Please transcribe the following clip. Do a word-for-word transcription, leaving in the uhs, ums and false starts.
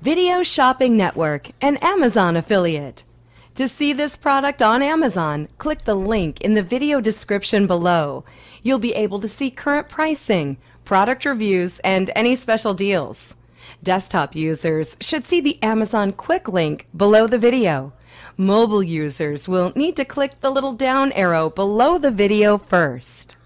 Video Shopping Network, an Amazon affiliate. To see this product on Amazon, click the link in the video description below. You'll be able to see current pricing, product reviews, and any special deals. Desktop users should see the Amazon quick link below the video. Mobile users will need to click the little down arrow below the video first.